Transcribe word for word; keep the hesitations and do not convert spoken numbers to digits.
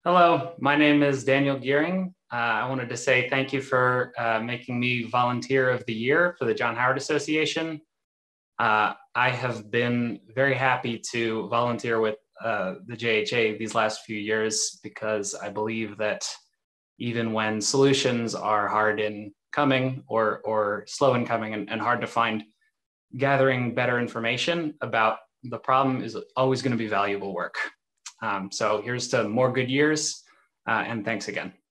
Hello, my name is Daniel Goering. Uh, I wanted to say thank you for uh, making me Volunteer of the Year for the John Howard Association. Uh, I have been very happy to volunteer with uh, the J H A these last few years because I believe that even when solutions are hard in coming or, or slow in coming and, and hard to find, gathering better information about the problem is always going to be valuable work. Um, so here's to more good years, uh, and thanks again.